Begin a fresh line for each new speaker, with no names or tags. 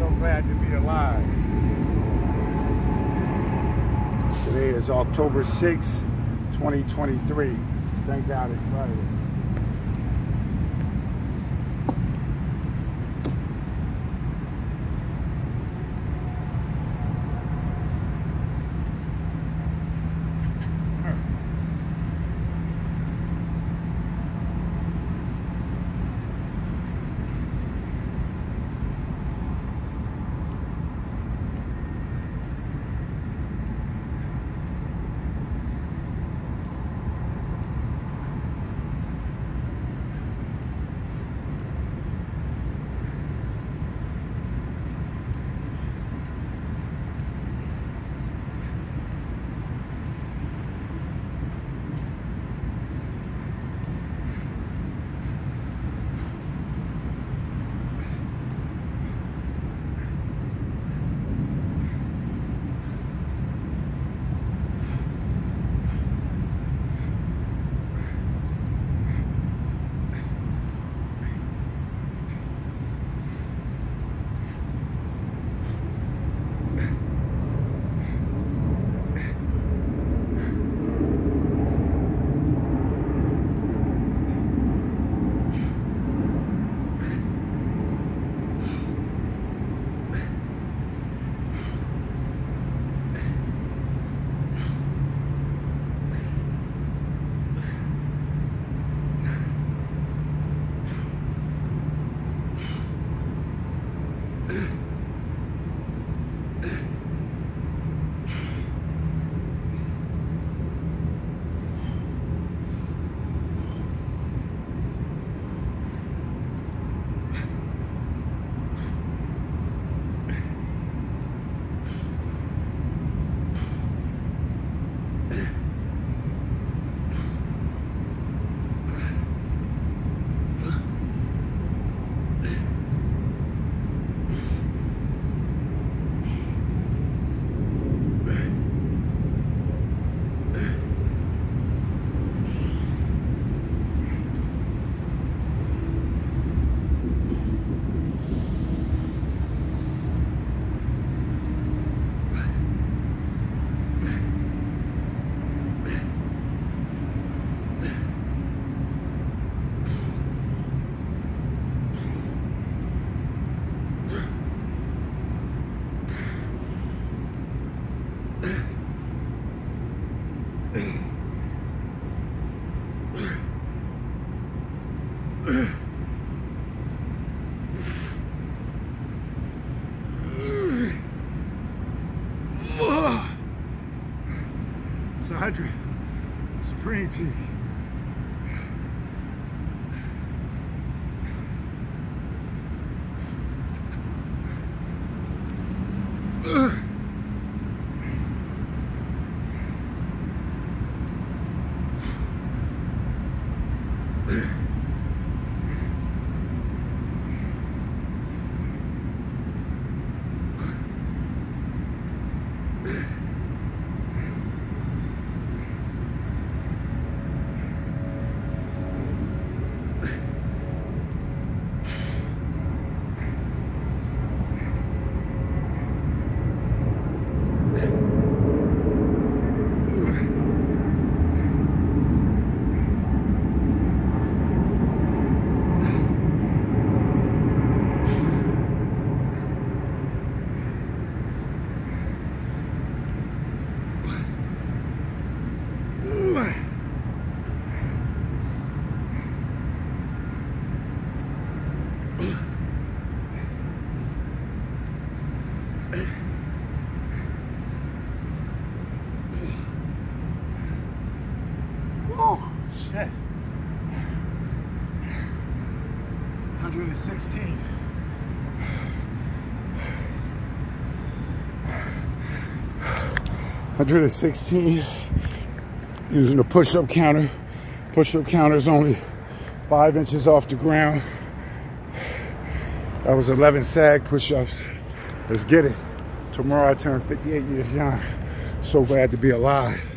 So glad to be alive. Today is October 6th, 2023. Thank God it's Friday. Sidra Supreme Tea. Oh, shit. 116. Using the push-up counter. Push-up counter is only 5 inches off the ground. That was 11 sag push-ups. Let's get it. Tomorrow I turn 58 years young. So glad to be alive.